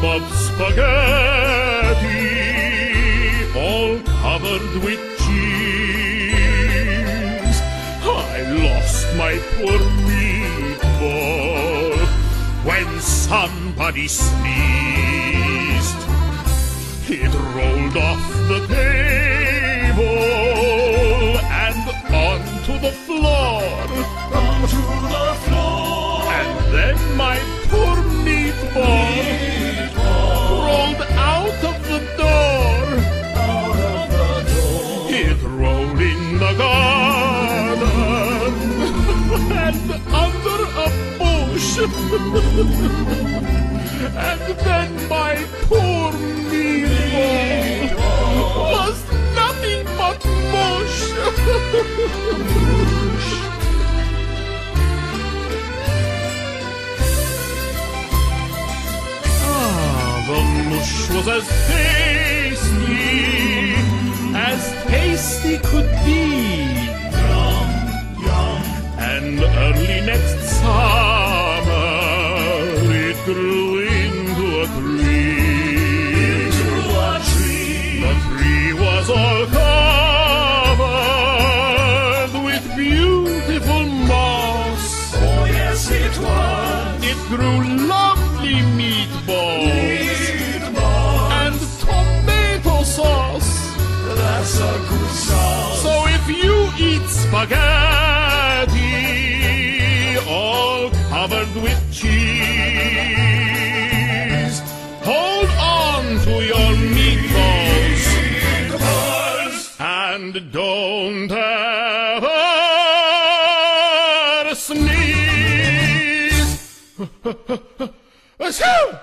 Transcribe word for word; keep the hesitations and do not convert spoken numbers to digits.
of spaghetti, all covered with cheese. I lost my poor meatball when somebody sneezed. It rolled off the table and onto the floor. Onto the floor. And then my poor meatball, Meatball. rolled out of the door. Out of the door. It rolled in the garden and under a bush. And then my poor meatball was nothing but mush. Ah, the mush was as tasty as tasty could be. Yum, yum. And early next summer it grew into a tree. Into a tree. The tree was all covered with beautiful moss. Oh, yes, it was. It grew lovely meatballs Meatball. and tomato sauce. That's a good sauce. So if you eat spaghetti all covered with cheese, hold on to your meatballs Meatballs. and don't ever sneeze. Achoo!